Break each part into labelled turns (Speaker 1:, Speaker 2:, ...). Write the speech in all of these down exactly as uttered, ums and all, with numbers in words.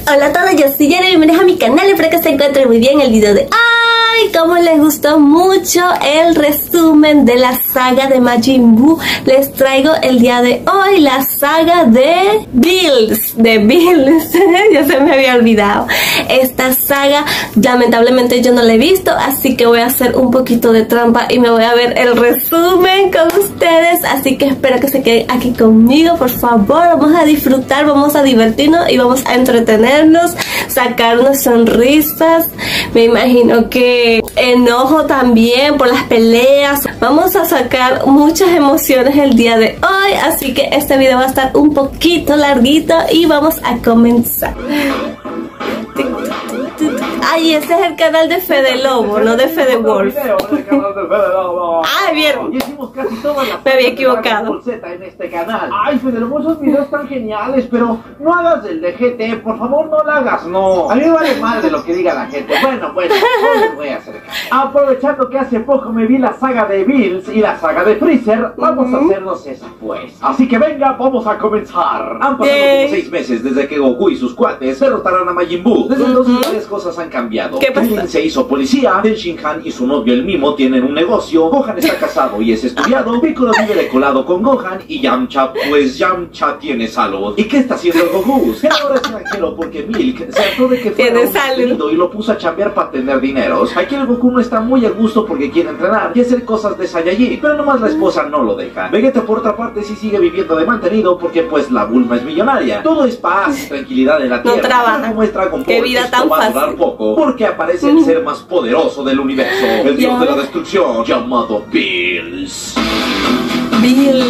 Speaker 1: Hola a todos, yo soy Yara, bienvenidos a mi canal, espero que se encuentren muy bien. El video de ¡ay! Como les gustó mucho el resumen de la saga de Majin Buu, les traigo el día de hoy la saga de Bills, de Bills, ya se me había olvidado. Esta saga lamentablemente yo no la he visto, así que voy a hacer un poquito de trampa y me voy a ver el resumen con ustedes, así que espero que se queden aquí conmigo, por favor. Vamos a disfrutar, vamos a divertirnos y vamos a entretenernos, sacarnos sonrisas, me imagino que enojo también por las peleas. Vamos a sacar muchas emociones el día de hoy, así que este video va a estar un poquito larguito y vamos a comenzar. Ay, ese es el canal de Fede Lobo, no de Fede Wolf. Ay, vieron. Me había equivocado.
Speaker 2: En este canal. Ay, Fede Lobo, esos videos están geniales, pero no hagas el de G T, por favor, no lo hagas, no. A mí me vale mal de lo que diga la gente. Bueno, bueno, no les voy a hacer caso. Aprovechando que hace poco me vi la saga de Bills y la saga de Freezer, vamos a hacernos esa pues. Así que venga, vamos a comenzar. Han pasado como seis meses desde que Goku y sus cuates derrotaron a Majin Buu. Desde entonces varias cosas han cambiado.
Speaker 1: ¿Qué pasa?
Speaker 2: Krillin se hizo policía, Ten Shinhan y su novio el Mimo tienen un negocio, Gohan está casado y es estudiado, Piccolo vive de colado con Gohan y Yamcha, pues Yamcha tiene salud. ¿Y qué está haciendo el Goku? Que ahora es tranquilo porque Milk se hartó de que fuera un despedido y lo puso a chambear para tener dineros. Aquí el Goku no está muy a gusto porque quiere entrenar y hacer cosas de Saiyajin, pero nomás la esposa no lo deja. Vegeta por otra parte sí sigue viviendo de mantenido porque pues la Bulma es millonaria. Todo es paz, tranquilidad en la tierra.
Speaker 1: No trabaja.
Speaker 2: Como es Dragon Ball,
Speaker 1: qué vida tan
Speaker 2: va a
Speaker 1: fácil.
Speaker 2: durar poco porque aparece el ser más poderoso del universo, el dios de la destrucción llamado Bills.
Speaker 1: Bills.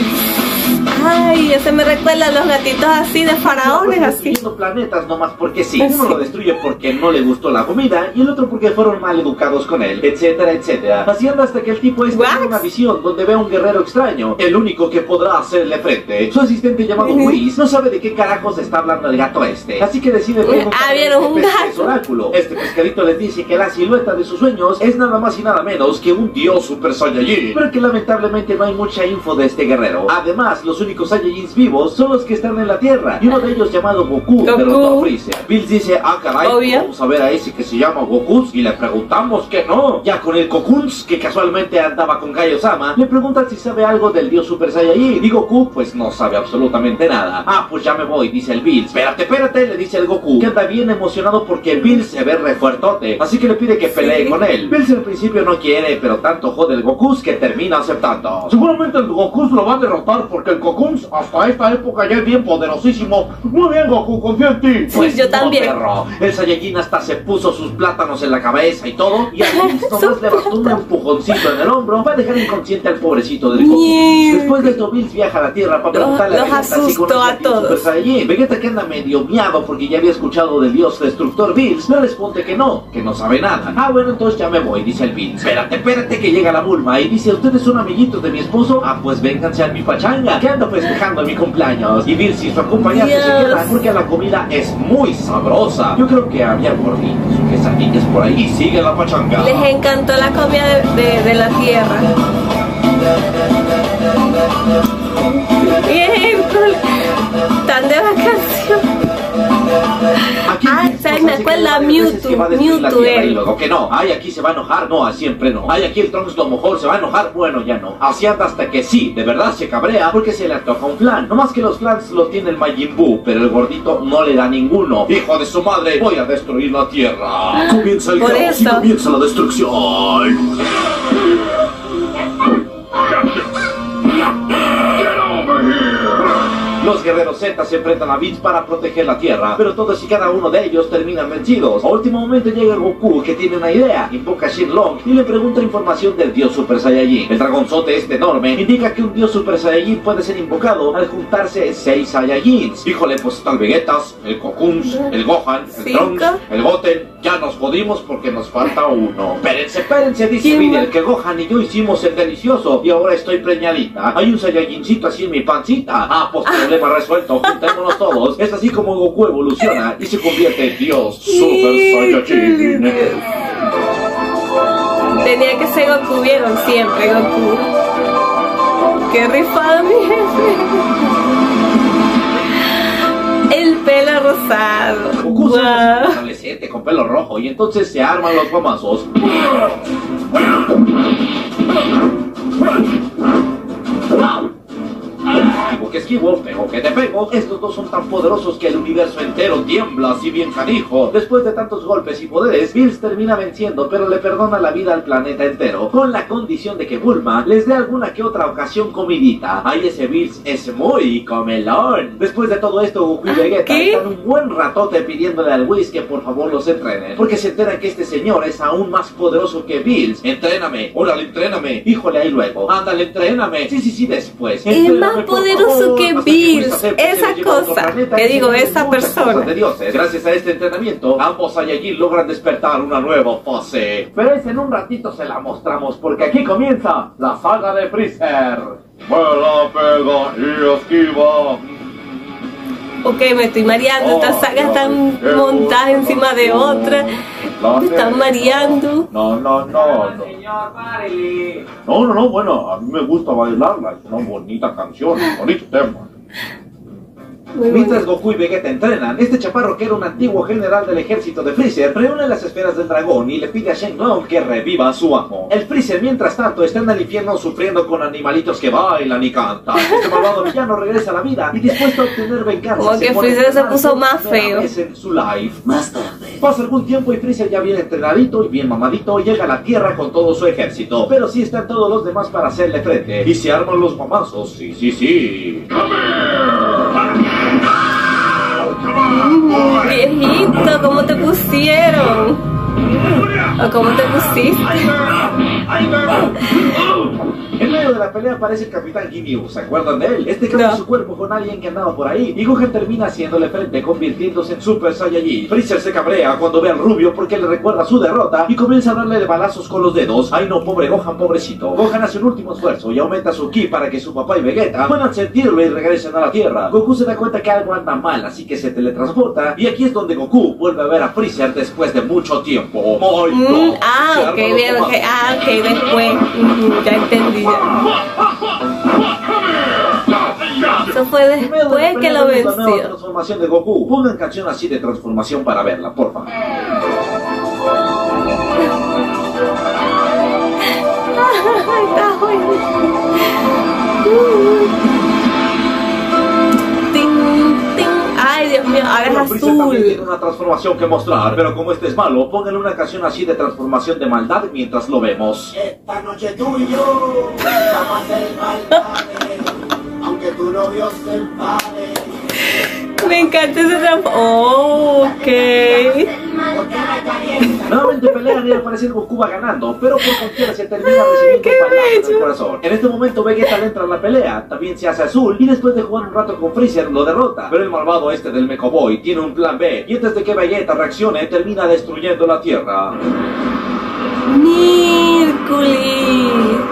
Speaker 1: Ay, ese me recuerda a los gatitos así de faraones, así.
Speaker 2: Destruyendo planetas nomás porque sí. Uno lo destruye porque no le gustó la comida y el otro porque fueron mal educados con él, etcétera, etcétera. Haciendo hasta que el tipo este tiene una visión donde ve a un guerrero extraño, el único que podrá hacerle frente. Su asistente llamado Whis no sabe de qué carajos está hablando el gato este, así que decide preguntar
Speaker 1: ah, ¿vieron un gato?
Speaker 2: Es oráculo. Este pescadito les dice que la silueta de sus sueños es nada más y nada menos que un dios Super Saiyajin, pero que lamentablemente no hay mucha info de este guerrero. Además, los únicos Saiyajins vivos son los que están en la Tierra y uno de ellos llamado Goku,
Speaker 1: Goku.
Speaker 2: derrotó a Freezer. Bills dice, ah caray,
Speaker 1: obvio,
Speaker 2: vamos a ver a ese que se llama Goku y le preguntamos que no. Ya con el Gokuns, que casualmente andaba con Kaio-sama, le preguntan si sabe algo del dios Super Saiyajin y Goku pues no sabe absolutamente nada. Ah, pues ya me voy, dice el Bills. Espérate, espérate, le dice el Goku, que anda bien emocionado porque Bills se ve re fuertote, así que le pide que pelee sí. con él. Bills al principio no quiere, pero tanto jode el Goku que termina aceptando. Seguramente el Goku lo va a derrotar porque el Goku hasta esta época ya es bien poderosísimo. Muy bien, Goku, confío en ti. Pues
Speaker 1: yo también.
Speaker 2: Perro. El Saiyajin hasta se puso sus plátanos en la cabeza y todo, y a Bills nomás le bastó un empujoncito en el hombro para dejar inconsciente al pobrecito del Goku. Después de esto, Bills viaja a la Tierra para preguntarle
Speaker 1: los,
Speaker 2: a Vegeta si conoce
Speaker 1: a todos.
Speaker 2: Super Saiyajin. Vegeta, que anda medio miado porque ya había escuchado del dios destructor Bills, le responde que no, que no sabe nada. Ah, bueno, entonces ya me voy, dice el Bills. Espérate, espérate que llega la Bulma y dice, ¿ustedes son amiguitos de mi esposo? Ah, pues vénganse a mi pachanga, que ando festejando mi cumpleaños. Y Bills y su acompañante Dios. se quedan porque la comida es muy sabrosa. Yo creo que había gorditos o quesadillas por ahí. Y sigue la pachanga.
Speaker 1: Les encantó la comida de, de, de la tierra. Bien, tan de vacaciones. Ah, ¿sabes? Me acuerdo a Mewtwo, Mewtwo
Speaker 2: y luego que no, ay, aquí se va a enojar, no, siempre no. Ay, aquí el Trunks lo mejor se va a enojar, bueno, ya no. Así anda hasta que sí, de verdad se cabrea porque se le antoja un flan. No más que los flans los tiene el Majin Buu, pero el gordito no le da ninguno. Hijo de su madre, voy a destruir la tierra. Comienza el caos y comienza la destrucción. Los guerreros Z se enfrentan a Bills para proteger la Tierra, pero todos y cada uno de ellos terminan vencidos. A último momento llega Goku, que tiene una idea, invoca a Shenlong y le pregunta información del dios Super Saiyajin. El dragonzote este enorme indica que un dios Super Saiyajin puede ser invocado al juntarse seis Saiyajins. Híjole, pues está el Vegetas, el Gokuns, el Gohan, el Trunks, el Goten. Ya nos jodimos porque nos falta uno. Espérense, espérense, dice Videl, que Gohan y yo hicimos el delicioso y ahora estoy preñadita. Hay un Saiyajincito así en mi pancita. Ah, pues problema resuelto, juntémonos todos. Es así como Goku evoluciona y se convierte en Dios Super Saiyajin.
Speaker 1: Tenía que ser Goku, vieron siempre Goku. Qué rifado, mi jefe. El pelo rosado.
Speaker 2: Goku
Speaker 1: Wow.
Speaker 2: es un adolescente con pelo rojo y entonces se arman los guamazos. Esquivo que esquivo, pego que te pego. Estos dos son tan poderosos que el universo entero tiembla, si bien canijo. Después de tantos golpes y poderes, Bills termina venciendo, pero le perdona la vida al planeta entero, con la condición de que Bulma les dé alguna que otra ocasión comidita. Ay, ese Bills es muy comelón. Después de todo esto, Goku y Vegeta
Speaker 1: ¿Qué?
Speaker 2: están un buen ratote pidiéndole al Whis que por favor los entrene, porque se enteran que este señor es aún más poderoso que Bills. Entréname, órale, entréname. Híjole, ahí luego. Ándale, entréname. Sí, sí, sí, después.
Speaker 1: Es más poderoso que
Speaker 2: Hasta
Speaker 1: Bills,
Speaker 2: Whis acepte
Speaker 1: esa
Speaker 2: que le lleva a otro
Speaker 1: cosa,
Speaker 2: planeta
Speaker 1: que
Speaker 2: y
Speaker 1: digo,
Speaker 2: tiene
Speaker 1: esa
Speaker 2: muchas
Speaker 1: persona.
Speaker 2: cosas de dioses. Gracias a este entrenamiento, ambos Saiyajin logran despertar una nueva fase. Pero es en un ratito se la mostramos, porque aquí comienza la saga de Freezer. Vuela, pega y esquiva.
Speaker 1: Ok, me estoy mareando, estas sagas están montadas encima de otra. Me están mareando.
Speaker 2: No, no, no. No,
Speaker 3: Señor, párele.
Speaker 2: no, no, no, bueno, a mí me gusta bailarla, es una bonita canción, bonito tema.
Speaker 1: Muy
Speaker 2: Mientras
Speaker 1: bueno.
Speaker 2: Goku y Vegeta entrenan, este chaparro que era un antiguo general del ejército de Freezer reúne las esferas del dragón y le pide a Shenlong que reviva a su amo. El Freezer, mientras tanto, está en el infierno sufriendo con animalitos que bailan y cantan. Este malvado villano regresa a la vida y dispuesto a obtener venganza.
Speaker 1: Como que
Speaker 2: pone a
Speaker 1: Freezer se
Speaker 2: entrenar
Speaker 1: puso
Speaker 2: por
Speaker 1: más
Speaker 2: primera
Speaker 1: feo.
Speaker 2: vez en su life. Más tarde. Pasa algún tiempo y Freezer ya bien entrenadito y bien mamadito llega a la Tierra con todo su ejército. Pero sí están todos los demás para hacerle frente. Y se arman los mamazos. Sí, sí, sí.
Speaker 1: Mm, viejito, ¿cómo te pusieron? ¿O cómo te pusiste?
Speaker 2: En medio de la pelea aparece el Capitán Ginyu, ¿se acuerdan de él? Este cambia
Speaker 1: No.
Speaker 2: su cuerpo con alguien que andaba por ahí y Gohan termina haciéndole frente convirtiéndose en Super Saiyajin. Freezer se cabrea cuando ve al rubio porque le recuerda su derrota y comienza a darle de balazos con los dedos. Ay no, pobre Gohan, pobrecito. Gohan hace un último esfuerzo y aumenta su ki para que su papá y Vegeta puedan sentirlo y regresen a la Tierra. Goku se da cuenta que algo anda mal, así que se teletransporta y aquí es donde Goku vuelve a ver a Freezer después de mucho tiempo. ¡Ay,
Speaker 1: Mm,
Speaker 2: no!
Speaker 1: ah,
Speaker 2: Se
Speaker 1: ok,
Speaker 2: arman los
Speaker 1: bien, ok,
Speaker 2: tomazos.
Speaker 1: ah, ok, después, mm, ya entendí ya. Eso fue
Speaker 2: En medio de la
Speaker 1: después que
Speaker 2: pelea
Speaker 1: lo
Speaker 2: vemos la nueva
Speaker 1: venció.
Speaker 2: transformación de Goku. Pongan canción así de transformación para verla, por favor.
Speaker 1: Está bueno. Ting, ting. Ay, Dios mío, ahora
Speaker 2: Bueno,
Speaker 1: es
Speaker 2: Freezer también tiene
Speaker 1: azul.
Speaker 2: una transformación que mostrar, pero como este es malo, pónganle una canción así de transformación de maldad mientras lo vemos.
Speaker 4: Esta noche tú y yo vamos a hacer maldades, aunque tu novio se enfade.
Speaker 1: Me encanta ese trap. Oh, ok.
Speaker 2: Nuevamente pelean y al parecer Goku va ganando, pero por confianza se termina recibiendo
Speaker 1: qué
Speaker 2: palazos en el
Speaker 1: bello.
Speaker 2: corazón. En este momento Vegeta le entra en la pelea, también se hace azul y después de jugar un rato con Freezer lo derrota. Pero el malvado este del Mechoboy tiene un plan B y antes de que Vegeta reaccione termina destruyendo la Tierra.
Speaker 1: Mírculi.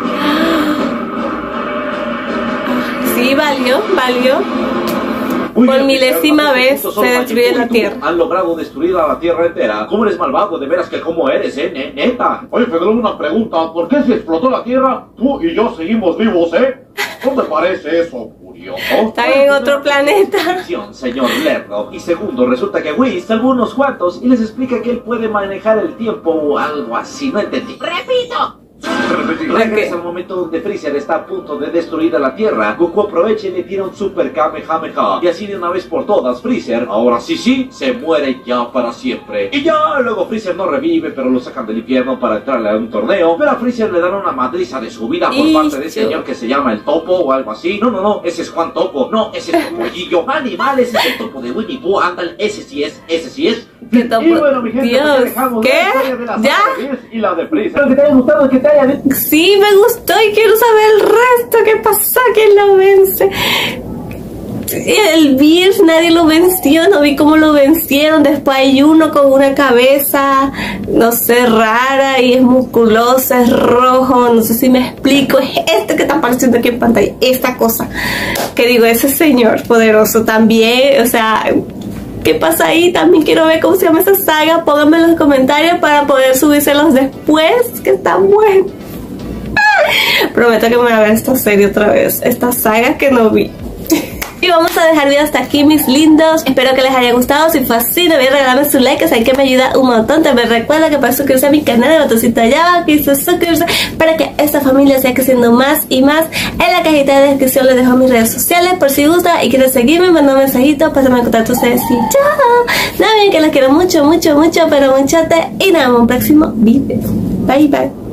Speaker 1: Sí, valió, valió.
Speaker 2: Muy
Speaker 1: Por
Speaker 2: bien,
Speaker 1: milésima
Speaker 2: Freezer,
Speaker 1: vez
Speaker 2: solo
Speaker 1: se
Speaker 2: Majin
Speaker 1: destruye
Speaker 2: Buu y
Speaker 1: la
Speaker 2: tú
Speaker 1: Tierra.
Speaker 2: Han logrado destruir a la Tierra entera. ¿Cómo eres malvado? De veras que cómo eres, eh, ne- neta. Oye, pero una pregunta. ¿Por qué se explotó la Tierra? Tú y yo seguimos vivos, ¿eh? ¿No te parece eso curioso?
Speaker 1: Está en otro planeta.
Speaker 2: Ficción, señor Lerdo. Y segundo, resulta que Whis salvó unos cuantos y les explica que él puede manejar el tiempo o algo así. No entendí.
Speaker 4: ¡Repito!
Speaker 2: Regresa al momento donde Freezer está a punto de destruir a la Tierra. Goku aprovecha y le tira un super Kamehameha. Y así de una vez por todas, Freezer, ahora sí sí, se muere ya para siempre. Y ya luego Freezer no revive, pero lo sacan del infierno para entrarle a un torneo. Pero a Freezer le dan una madriza de su vida por parte de ese
Speaker 1: Icho.
Speaker 2: señor que se llama el Topo o algo así. No, no, no, ese es Juan Topo. No, ese es Topollillo. Animal, ese es el Topo de Winnie Pooh. Ándale, ese sí es, ese sí es.
Speaker 1: ¿Qué topo?
Speaker 2: Y bueno, mi gente,
Speaker 1: Dios,
Speaker 2: pues ya dejamos
Speaker 1: ¿qué?
Speaker 2: la historia de la
Speaker 1: ¿Ya?
Speaker 2: saga de Bills y la de Freezer. Espero que te haya gustado, que te haya...
Speaker 1: Sí, me gustó y quiero saber el resto. ¿Qué pasó? ¿Quién lo vence? El Bills nadie lo venció, no vi cómo lo vencieron. Después hay uno con una cabeza, no sé, rara y es musculosa, es rojo, no sé si me explico. Es este que está apareciendo aquí en pantalla, esta cosa. Que digo, ese señor poderoso también, o sea... ¿Qué pasa ahí? También quiero ver cómo se llama esa saga. Pónganme en los comentarios para poder subírselos después, que están buenos. Prometo que me voy a ver esta serie otra vez, esta saga que no vi. Y vamos a dejar el video hasta aquí, mis lindos. Espero que les haya gustado. Si fue así, no olviden regalarme su like, que sé que me ayuda un montón. También recuerda que para suscribirse a mi canal, el botoncito allá abajo, que dice suscribirse, para que esta familia siga creciendo más y más. En la cajita de descripción les dejo mis redes sociales por si gusta y quieres seguirme, manda un mensajito, pásame en contacto ustedes y chao. No olviden que los quiero mucho, mucho, mucho, pero muchote. Y nos vemos en un próximo video. Bye, bye.